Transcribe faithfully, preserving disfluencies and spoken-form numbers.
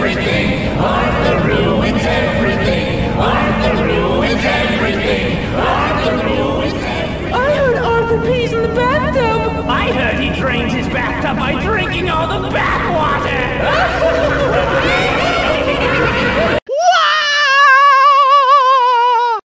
everything. Arthur ruins everything. Arthur ruins everything. Arthur ruins everything. I heard Arthur pees in the bathtub. I heard he drains his bathtub by drinking all the bath